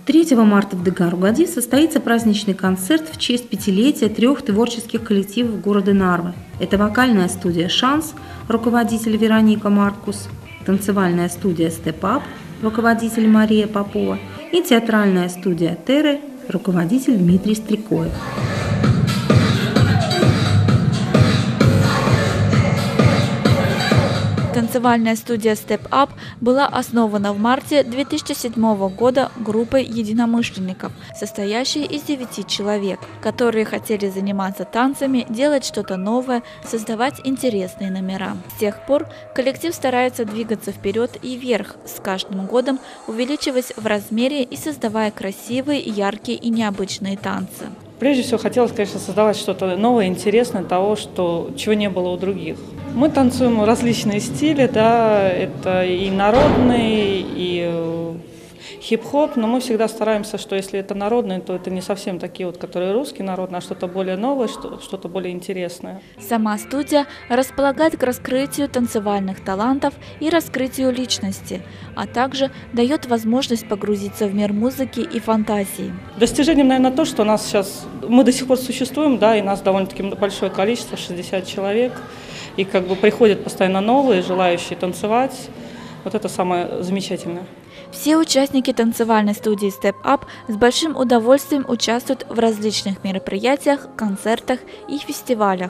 3 марта в ДК «Ругадив» состоится праздничный концерт в честь 5-летия 3 творческих коллективов города Нарвы. Это вокальная студия «Шанс», руководитель Вероника Маркус, танцевальная студия «Степ Ап», руководитель Мария Попова и театральная студия «Терре», руководитель Дмитрий Стрекоев. Танцевальная студия Step Up была основана в марте 2007 года группой единомышленников, состоящей из 9 человек, которые хотели заниматься танцами, делать что-то новое, создавать интересные номера. С тех пор коллектив старается двигаться вперед и вверх, с каждым годом увеличиваясь в размере и создавая красивые, яркие и необычные танцы. Прежде всего, хотелось, конечно, создавать что-то новое, интересное, того, чего не было у других. Мы танцуем различные стили, да, это и народный, и хип-хоп, но мы всегда стараемся, что если это народный, то это не совсем такие вот, которые русские народные, а что-то более новое, что-то более интересное. Сама студия располагает к раскрытию танцевальных талантов и раскрытию личности, а также дает возможность погрузиться в мир музыки и фантазии. Достижением, наверное, то, что мы до сих пор существуем, да, и нас довольно-таки большое количество, 60 человек, и как бы приходят постоянно новые, желающие танцевать. Вот это самое замечательное. Все участники танцевальной студии Step Up с большим удовольствием участвуют в различных мероприятиях, концертах и фестивалях.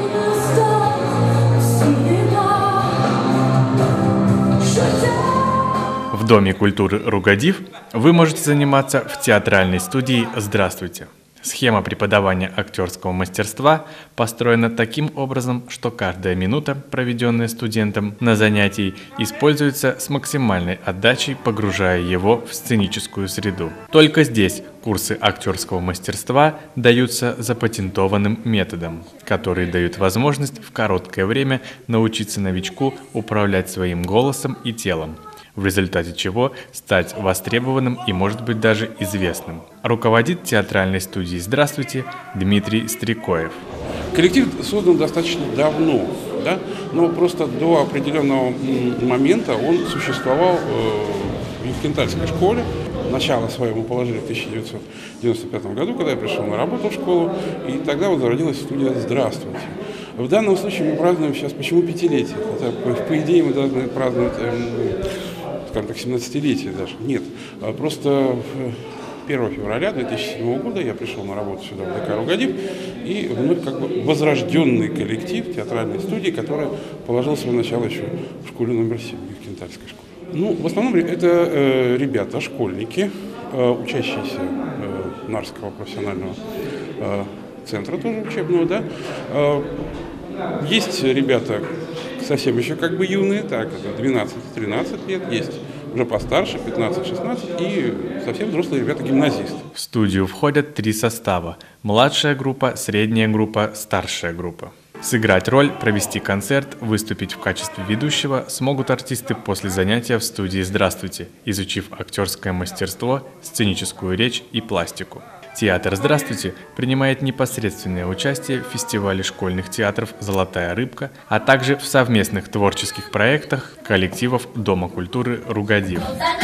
В Доме культуры «Ругадив» вы можете заниматься в театральной студии «Здравствуйте». Схема преподавания актерского мастерства построена таким образом, что каждая минута, проведенная студентом на занятии, используется с максимальной отдачей, погружая его в сценическую среду. Только здесь курсы актерского мастерства даются запатентованным методом, который дает возможность в короткое время научиться новичку управлять своим голосом и телом, в результате чего стать востребованным и, может быть, даже известным. Руководит театральной студией «Здравствуйте» Дмитрий Стрекоев. Коллектив создан достаточно давно, да? Но просто до определенного момента он существовал в Кентальской школе. Начало своему положили в 1995 году, когда я пришел на работу в школу, и тогда вот зародилась студия «Здравствуйте». В данном случае мы празднуем сейчас, почему 5-летие? Хотя, по идее, мы должны праздновать, скажем так, 17-летие даже. Нет, просто 1 февраля 2007 года я пришел на работу сюда, в ДК «Ругадив», и вновь как бы возрожденный коллектив театральной студии, который положил свое начало еще в школе номер 7, в Кентальской школе. Ну, в основном это ребята, школьники, учащиеся Нарвского профессионального центра тоже учебного, да. Есть ребята совсем еще как бы юные, так, это 12-13 лет, есть уже постарше, 15-16, и совсем взрослые ребята-гимназисты. В студию входят 3 состава – младшая группа, средняя группа, старшая группа. Сыграть роль, провести концерт, выступить в качестве ведущего смогут артисты после занятия в студии «Здравствуйте», изучив актерское мастерство, сценическую речь и пластику. Театр «Здравствуйте» принимает непосредственное участие в фестивале школьных театров «Золотая рыбка», а также в совместных творческих проектах коллективов Дома культуры «Ругадив».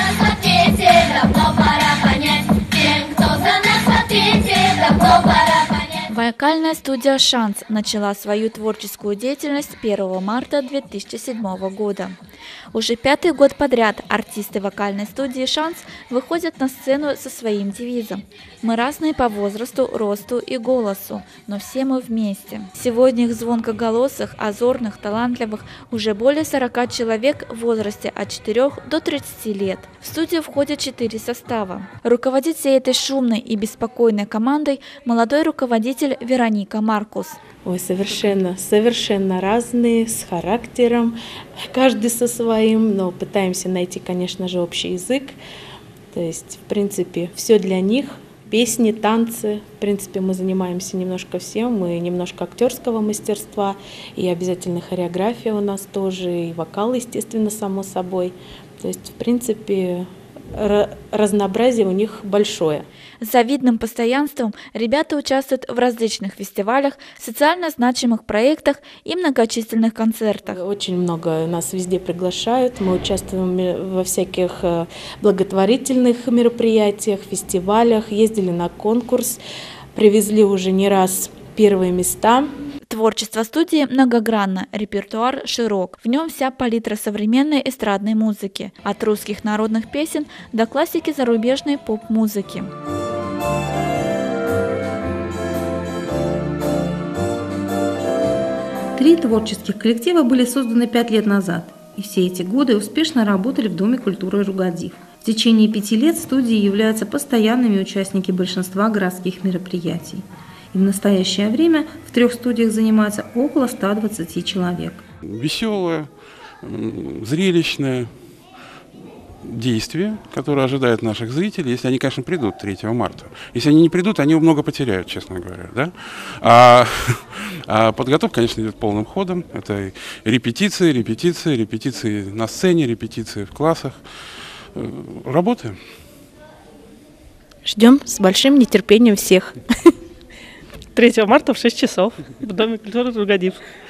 Вокальная студия «Шанс» начала свою творческую деятельность 1 марта 2007 года. Уже 5-й год подряд артисты вокальной студии «Шанс» выходят на сцену со своим девизом. Мы разные по возрасту, росту и голосу, но все мы вместе. Сегодня их звонкоголосых, озорных, талантливых уже более 40 человек в возрасте от 4 до 30 лет. В студию входят 4 состава. Руководит всей этой шумной и беспокойной командой молодой руководитель Вероника Маркус. Ой, совершенно разные, с характером, каждый со своим, но пытаемся найти, конечно же, общий язык. То есть, в принципе, все для них. Песни, танцы. В принципе, мы занимаемся немножко всем. Мы немножко актерского мастерства, и обязательно хореография у нас тоже, и вокал, естественно, само собой. То есть, в принципе, разнообразие у них большое. С завидным постоянством ребята участвуют в различных фестивалях, социально значимых проектах и многочисленных концертах. Очень много нас везде приглашают. Мы участвуем во всяких благотворительных мероприятиях, фестивалях, ездили на конкурс, привезли уже не раз первые места. Творчество студии многогранно, репертуар широк. В нем вся палитра современной эстрадной музыки, от русских народных песен до классики зарубежной поп-музыки. Три творческих коллектива были созданы 5 лет назад, и все эти годы успешно работали в Доме культуры «Ругадив». В течение 5 лет студии являются постоянными участниками большинства городских мероприятий. И в настоящее время в 3 студиях занимается около 120 человек. Веселое, зрелищное действие, которое ожидает наших зрителей, если они, конечно, придут 3 марта. Если они не придут, они много потеряют, честно говоря. Да? А подготовка, конечно, идет полным ходом. Это репетиции на сцене, репетиции в классах. Работаем. Ждем с большим нетерпением всех. 3 марта в 6 часов в Доме культуры «Ругадив».